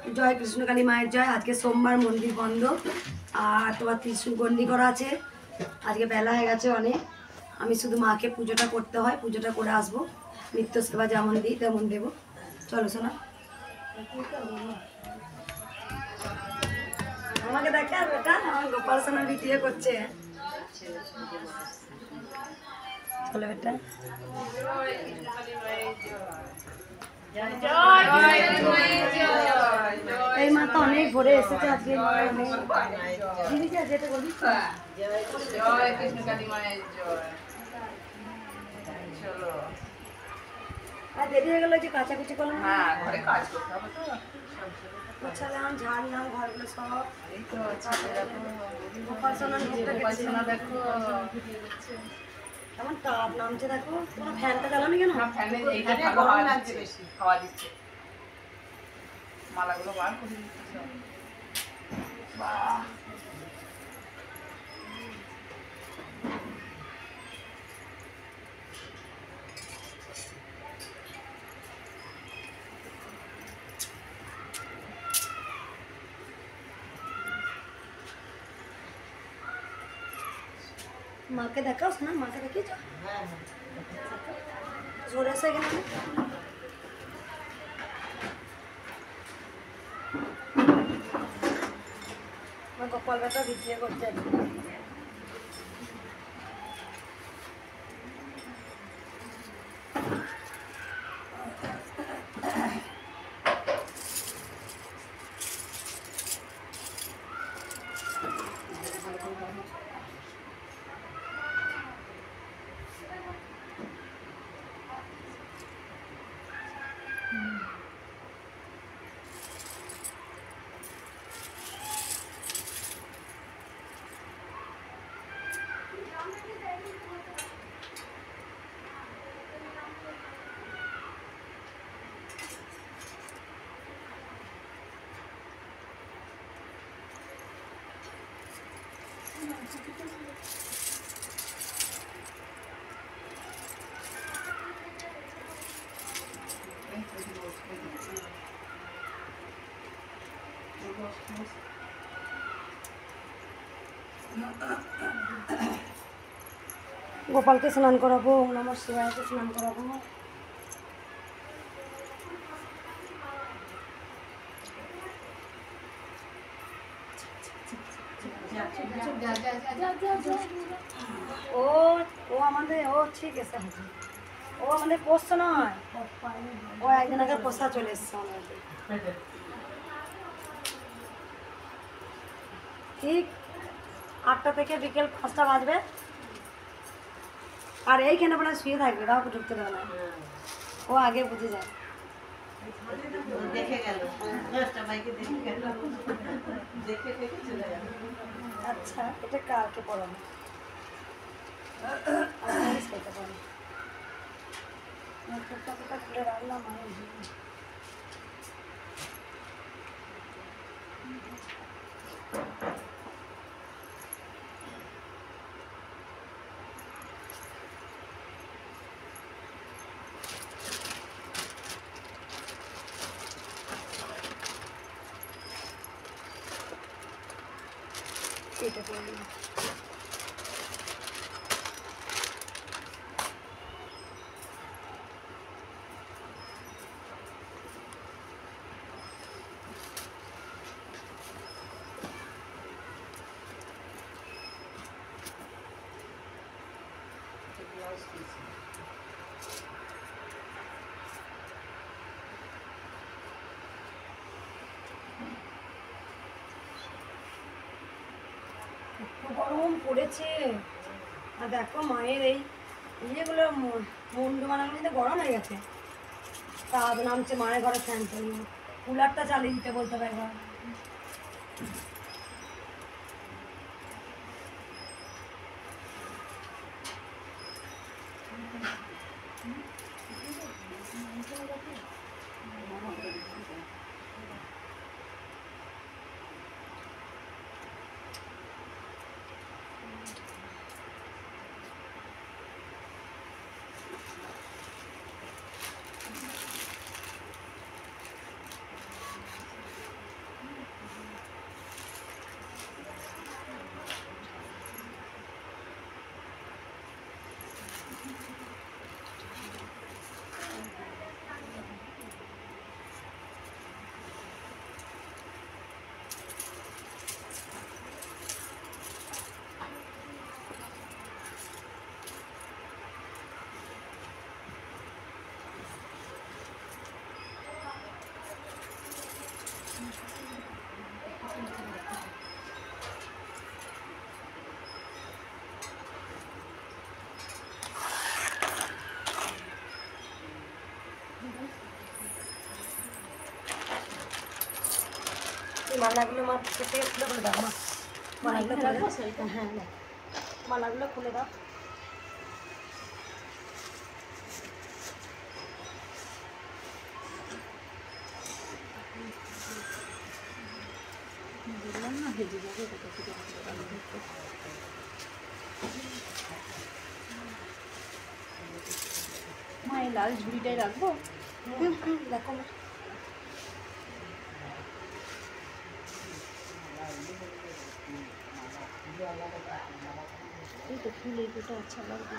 জয় কৃষ্ণকালী মায়ের জয়। আজকে সোমবার, মন্দির বন্ধ, আর তোমার ত্রিশূল গন্ডি করা আছে। আজকে বেলা হয়ে গেছে অনেক। আমি শুধু মাকে পুজোটা করতে হয়, পুজোটা করে আসবো। নিত্য সেবা যেমন দিই তেমন দেবো। চলো শোনা, আমাকে দেখে আর বেটা আমার গোপাল সোনার ভিডিও করছে। চলো বেটা, এই মা তো অনেক ভোরে এসেছে আজকে। যেটা বলি জয় কৃষ্ণকালী মায়ের জয়। চলো, আর দেরি হয়ে গেল যে কাচাকুচি করলাম। হ্যাঁ ঘরে কাজ করতে হবে তো। গোছালাম, ঝাড়লাম ঘরগুলো সব। এই তো ছেলেরা তো গোপাল সোনার মুখটা গেছে। উপাসনা দেখো। কেমন তাপ নামছে দেখো। তোমার ফ্যানটা চালানো কেন? না ফ্যানে এইটা ভালো হাওয়া দিচ্ছে, বেশি হাওয়া দিচ্ছে। মালাগুলো বার করে দিচ্ছে সব। বাহ, মাকে দেখাও না, মাকে দেখিয়েছ? ঝরে এসে গেল। আমার গোপাল বেটা বিক্রি করতে আছে। গোপালকে স্নান করাবো, ওম নমঃ শিবায়কে স্নান করাবো। ও ও আমাদের ও ঠিক আছে, ও আমাদের পোষ্য নয়, ও একদিন আগে পোষা চলে এসছে আমাদের। ঠিক 8টা থেকে বিকেল 5টা বাজবে। আর এইখানে বলে শুয়ে থাকবে, কাউকে ঢুকতে দেবে না। ও আগে বুঝে যায়। দেখে গেল, সবাইকে দেখে গেল, দেখে দেখে চলে গেল। আচ্ছা, এটা কাকে পড়ানো? সেটা পড়ানো খুলে রাখলাম। এটা করে দিলাম। গরম পড়েছে। আর দেখো মায়ের এই ইয়েগুলো মুন্ডু বানাগুলো কিন্তু গরম হয়ে গেছে। তাপ নামছে মায়ের ঘরে, ফ্যান চালিয়ে কুলারটা চালিয়ে দিতে বলতে হবে একবার। এই মালাগুলো মা কেটে খুলে বলে দাও মা, মালাগুলো খুলে দাও। হ্যাঁ না, মালাগুলো খুলে দাও। বললাম না হেজে যাবে, কোথা থেকে মা এই লাল ঝুড়িটাই রাখবো। দেখো মা, এই তো ফুল এই দুটো আচ্ছা লাগবে।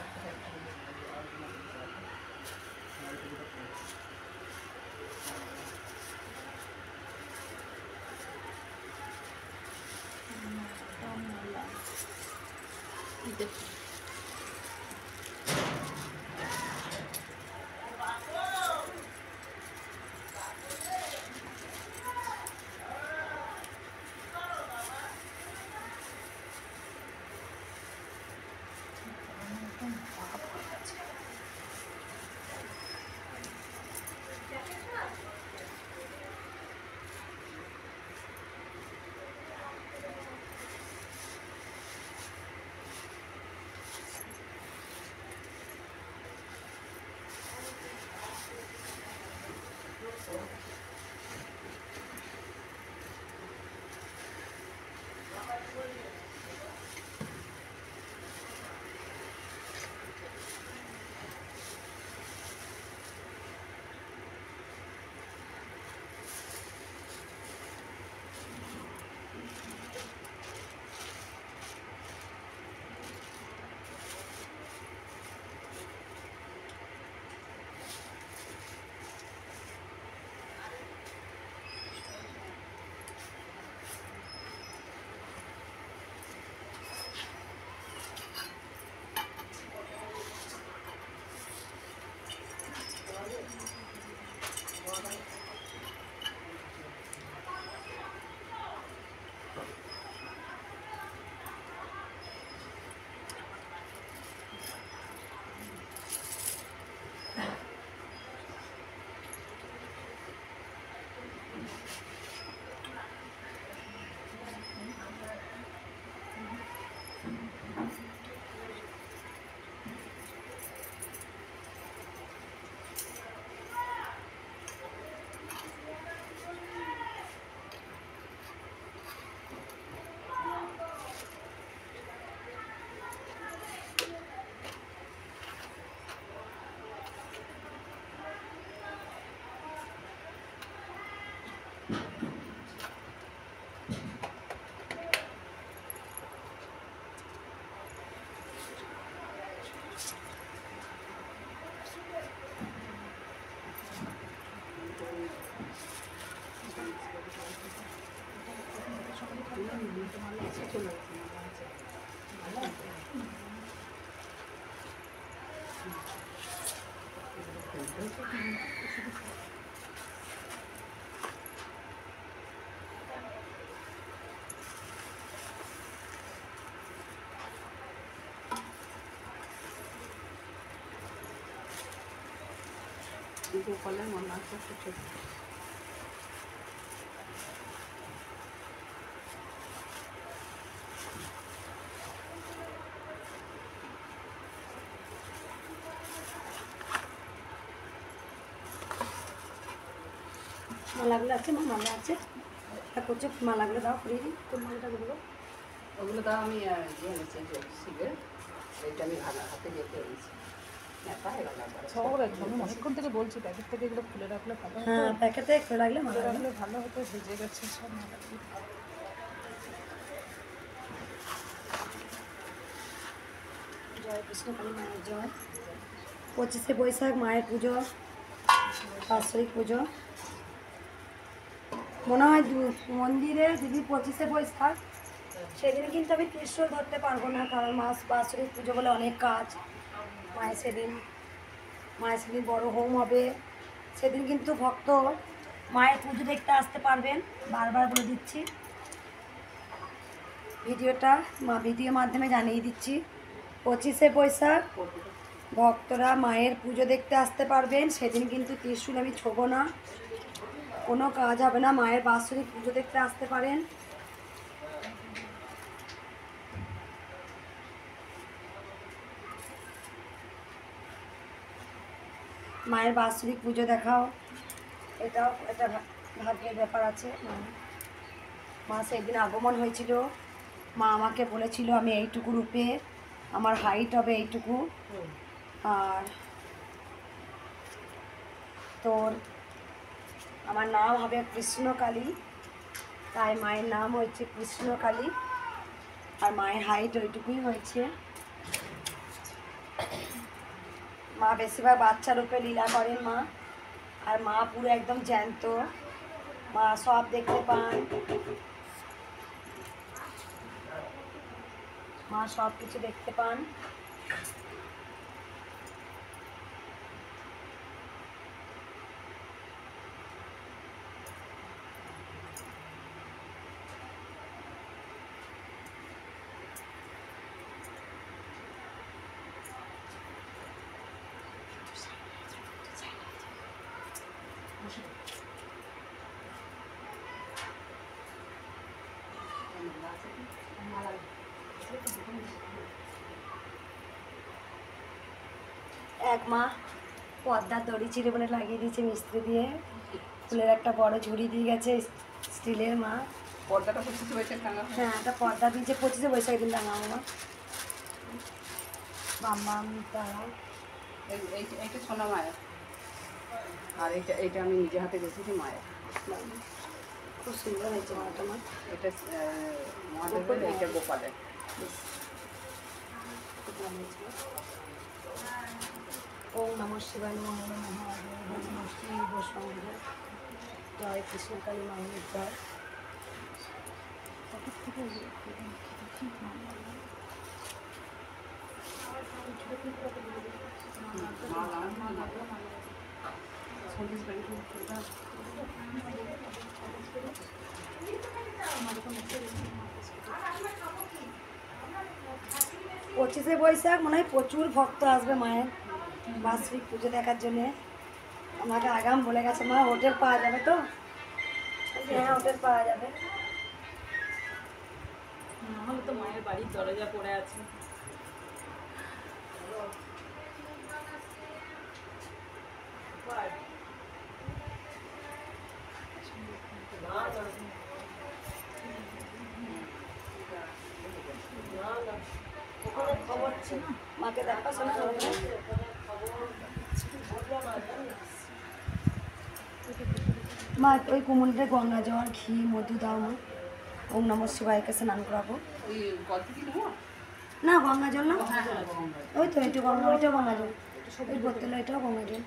গোপালের মনে আছে ছোট মালাগুলো আছে মা, মালা আছে, করছো মালাগুলো দাও, করিয়ে দিই। কোন মালাটা বলবো? ওগুলো দাও। আমি ইয়ে এনেছি যে শিবের, এইটা আমি হাতে যেতে এনেছি। সব একদম অনেকক্ষণ থেকে বলছি প্যাকেট থেকে এগুলো খুলে রাখলে ভালো হতো। হ্যাঁ, প্যাকেটে খুলে রাখলে খুলে মালা রাখলে ভালো হতো, ভেজে গেছে সব মালাগুলো। জয় কৃষ্ণ কালী মায়ের জয়। 25শে বৈশাখ মায়ের পুজো, বাৎসরিক পুজো। মনে হয় মন্দিরে যদি 25শে বৈশাখ, সেদিন কিন্তু আমি ত্রিশূল ধরতে পারবো না, কারণ বাৎসরিক পুজো বলে অনেক কাজ। মায়ের সেদিন বড় হোম হবে, সেদিন কিন্তু ভক্ত মায়ের পুজো দেখতে আসতে পারবেন, বারবার বলে দিচ্ছি। ভিডিও মাধ্যমে জানিয়ে দিচ্ছি, 25শে বৈশাখ ভক্তরা মায়ের পুজো দেখতে আসতে পারবেন। সেদিন কিন্তু ত্রিশূল আমি ছোবো না, কোনো কাজ হবে না। মায়ের বাৎসরিক পুজো দেখতে আসতে পারেন। মায়ের বাৎসরিক পুজো দেখাও, এটাও একটা ভাগ্যের ব্যাপার আছে। মা সেদিন আগমন হয়েছিল, মা আমাকে বলেছিল আমি এইটুকু রূপে, আমার হাইট হবে এইটুকু, আর তোর আমার নাম হবে কৃষ্ণকালী, তাই মায়ের নাম হয়েছে কৃষ্ণকালী, আর মায়ের হাইট ওইটুকুই হয়েছে। মা বেশিরভাগ বাচ্চা রূপে লীলা করেন মা, আর মা পুরো একদম জ্যান্ত, মা সব দেখতে পান, মা সব কিছু দেখতে পান। এক মা পর্দার দড়ি চিড়ে বলে লাগিয়ে দিয়েছে মিস্ত্রি দিয়ে, ফুলের একটা বড় ঝুড়ি দিয়ে গেছে স্টিলের মা। পর্দাটা 25শে বৈশাখ টাঙা হয়। হ্যাঁ, একটা পর্দা দিয়েছে 25শে বৈশাখ দিন টাঙাবো মা। বাম্মাম তারা এইটা সোনা মায়ের, আর এইটা আমি নিজে হাতে গেছি মায়ের। খুব সুন্দর হয়েছে মাটা মা। এটা মহাদেবের, এইটা গোপালের। ওম নমঃ শিবায় নমঃ মহাদেব নমঃ শিব শম্ভু, জয় কৃষ্ণকালী মায়ের জয়। পঁচিশে বৈশাখ মনে হয় প্রচুর ভক্ত আসবে মায়ের বাৎসরিক পুজো দেখার জন্যে। আমাকে আগাম বলে গেছে মা হোটেল পাওয়া যাবে তো, হ্যাঁ হোটেল পাওয়া যাবে। নাহলে তো মায়ের বাড়ির দরজা পড়ে আছে। ওখানে খবর ছিল, মাকে দেখাশোনা করবে। মা ওই কুমুলতে গঙ্গা জল ঘি মধু দাও মা, ওম নমঃ শিবায়কে স্নান করাবো। ওই গল্প কি নেবো? না গঙ্গা জল না, হ্যাঁ হ্যাঁ, গঙ্গা। ওই তো এটা গঙ্গা, ওইটাও গঙ্গা জল, ওই বোতল এটাও গঙ্গা জল।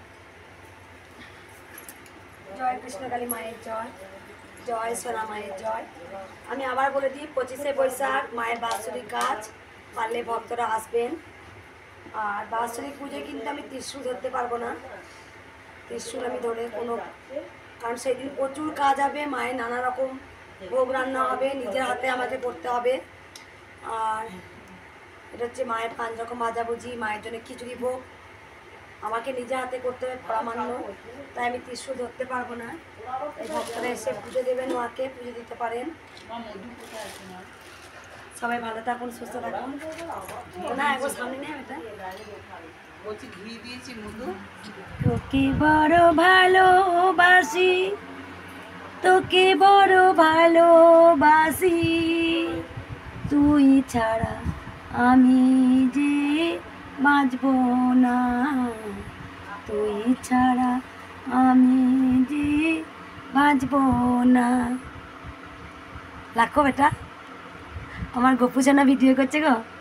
জয় কৃষ্ণকালী মায়ের জয়, জয় সোনা মায়ের জয়। আমি আবার বলে দিই 25শে বৈশাখ মায়ের বাৎসরিক কাজ, পারলে ভক্তরা আসবেন। আর বাৎসরিক পুজোয় কিন্তু আমি ত্রিশূল ধরতে পারবো না, ত্রিশূল আমি ধরে কোনো, কারণ সেই দিন প্রচুর কাজ হবে, মায়ের নানা রকম ভোগ রান্না হবে, নিজের হাতে আমাকে করতে হবে। আর এটা হচ্ছে মায়ের 5 রকম ভাজাভুজি, মায়ের জন্য খিচুড়ি ভোগ আমাকে নিজে হাতে করতে হবে পরামান্য, তাই আমি ত্রিশূল ধরতে পারবো না। এই ভক্তরা এসে পুজো দেবেন, মাকে পুজো দিতে পারেন। সবাই ভালো থাকুন, সুস্থ থাকুন। না একবার সামনে নেই এটা, বলছি ঘি দিয়েছি মধু। তোকে বড় ভালোবাসি, তোকে বড় ভালোবাসি, তুই ছাড়া আমি যে বাঁচব না, তুই ছাড়া আমি যে বাঁচব না। লাখো বেটা আমার গপু জানা ভিডিও করছে গো।